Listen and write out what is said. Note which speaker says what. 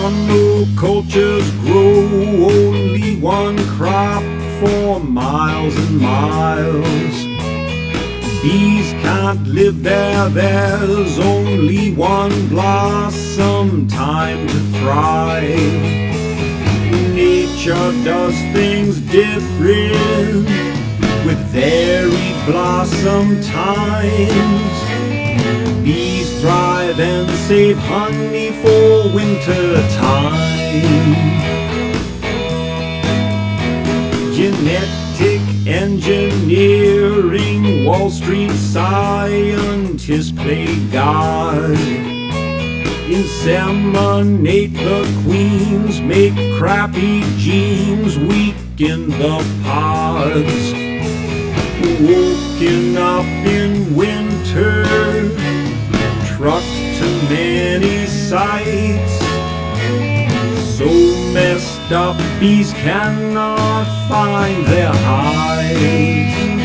Speaker 1: Monocultures grow only one crop for miles and miles. Bees can't live there, there's only one blossom, time to thrive. Nature does things different with varied blossom times. Bees thrive and save honey for winter time. Genetic engineering, Wall Street scientists play God. Inseminate the queens, make crappy genes, weaken the pods. Woken up in winter, trucked to many sites. So messed up bees cannot find their hives.